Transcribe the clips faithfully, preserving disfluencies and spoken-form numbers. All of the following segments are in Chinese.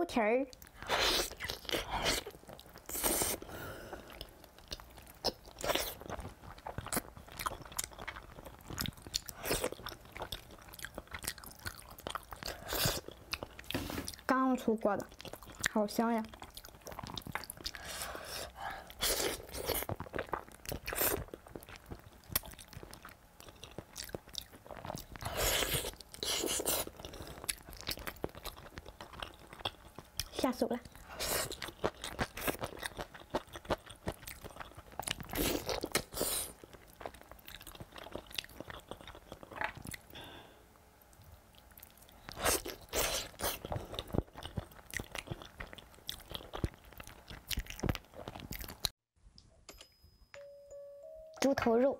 猪蹄儿。刚出锅的，好香呀！下手了。猪头肉。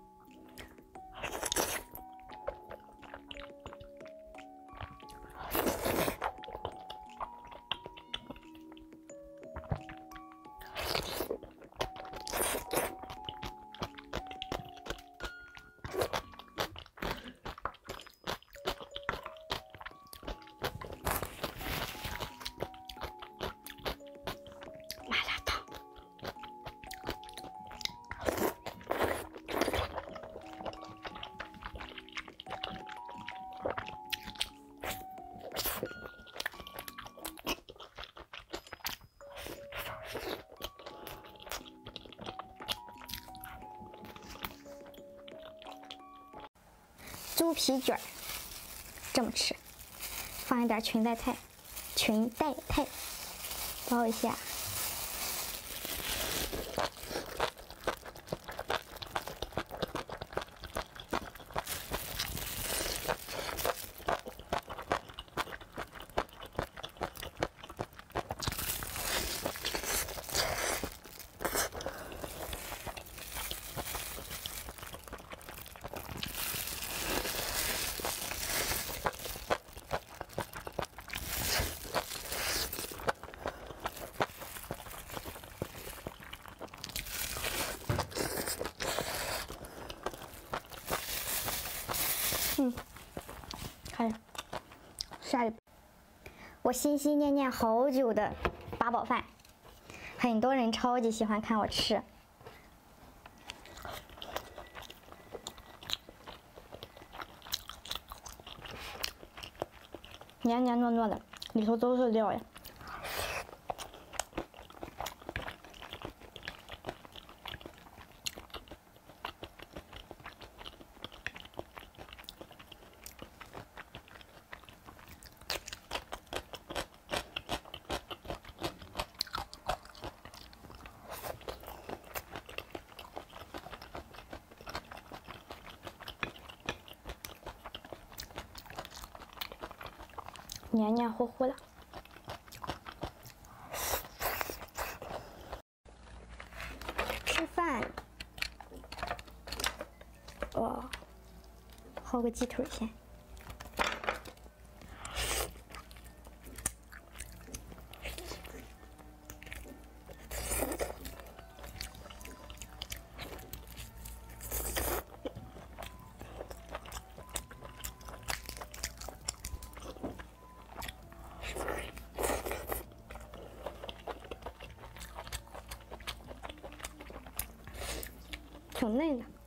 猪皮卷儿，这么吃，放一点裙带菜，裙带菜，包一下。嗯，看，下一步，我心心念念好久的八宝饭，很多人超级喜欢看我吃。黏黏糯糯的，里头都是料呀。黏黏糊糊的，吃饭。哦，薅个鸡腿先。挺嫩的。